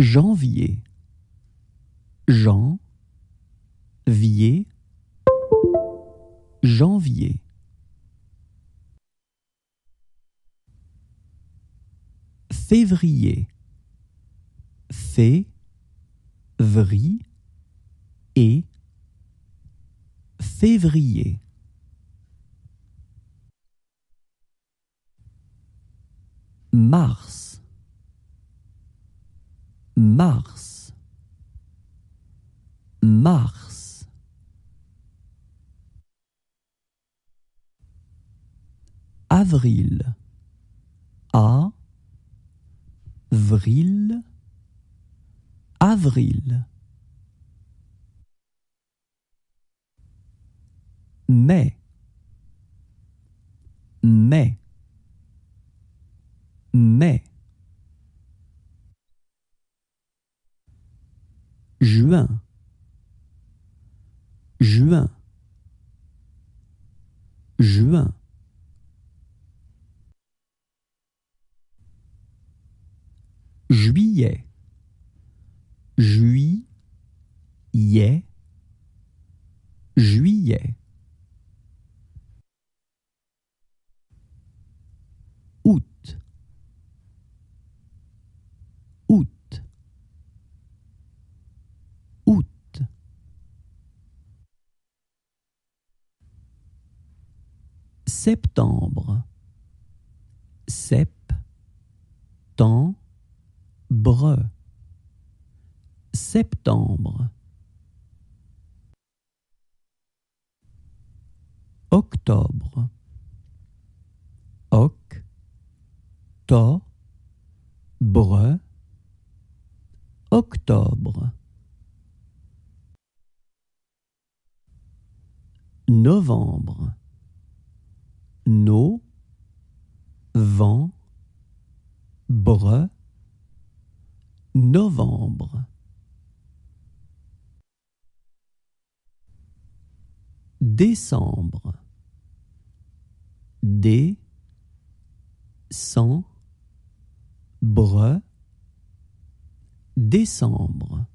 Janvier, Jean, vier, janvier. Février, fé-vri et février. Mars, mars, mars. Avril, avril, avril. Mai, mai, mai. Juin, juin, juin. Juillet, juillet, juillet. Août, août, août. Septembre, septembre, septembre. Octobre, octobre, octobre. Novembre, novembre, novembre. Décembre, décembre, décembre.